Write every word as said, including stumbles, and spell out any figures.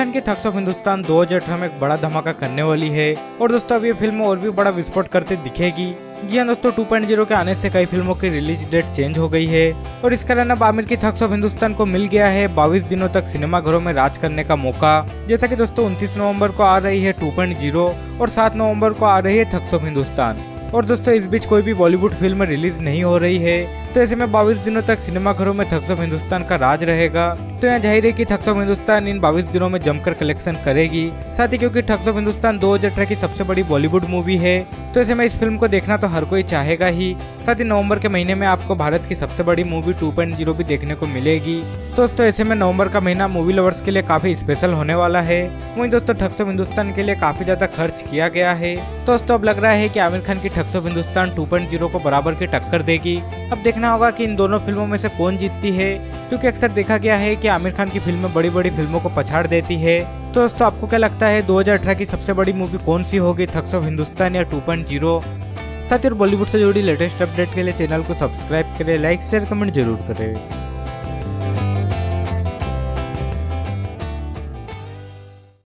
खान की thugs of Hindustan दो हज़ार अठारह में एक बड़ा धमाका करने वाली है और दोस्तों अब ये फिल्म और भी बड़ा विस्फोट करते दिखेगी। जी हाँ दोस्तों, टू पॉइंट ज़ीरो के आने से कई फिल्मों की रिलीज डेट चेंज हो गई है और इस कारण अब आमिर की थग्स ऑफ हिंदुस्तान को मिल गया है बाईस दिनों तक सिनेमाघरों में राज करने का मौका। जैसा कि दोस्तों उनतीस नवंबर को आ रही है टू पॉइंट ज़ीरो और सात नवंबर को आ रही है थग्स ऑफ हिंदुस्तान। और दोस्तों इस बीच कोई भी बॉलीवुड फिल्म रिलीज नहीं हो रही है, तो ऐसे में बाईस दिनों तक सिनेमाघरों में थग्स ऑफ हिंदुस्तान का राज रहेगा। तो यहाँ जाहिर है कि थग्स ऑफ हिंदुस्तान इन बाईस दिनों में जमकर कलेक्शन करेगी। साथ ही क्योंकि थग्स ऑफ हिंदुस्तान दो हज़ार अठारह की सबसे बड़ी बॉलीवुड मूवी है, तो ऐसे में इस फिल्म को देखना तो हर कोई चाहेगा ही। साथ ही नवंबर के महीने में आपको भारत की सबसे बड़ी मूवी टू पॉइंट ज़ीरो भी देखने को मिलेगी। तो दोस्तों ऐसे में नवंबर का महीना मूवी लवर्स के लिए काफी स्पेशल होने वाला है। वहीं दोस्तों थग्स ऑफ हिंदुस्तान के लिए काफी ज्यादा खर्च किया गया है, तो दोस्तों अब लग रहा है कि आमिर खान की thugs of Hindostan two point zero को बराबर की टक्कर देगी। अब देखना होगा कि इन दोनों फिल्मों में से कौन जीतती है, क्योंकि अक्सर देखा गया है कि आमिर खान की फिल्में बड़ी बड़ी फिल्मों को पछाड़ देती है। तो दोस्तों आपको क्या लगता है दो हज़ार अठारह की सबसे बड़ी मूवी कौन सी होगी, थग्स ऑफ हिंदुस्तान या टू पॉइंट ज़ीरो? साथ ही बॉलीवुड से जुड़ी लेटेस्ट अपडेट के लिए चैनल को सब्सक्राइब करें, लाइक शेयर कमेंट जरूर करें।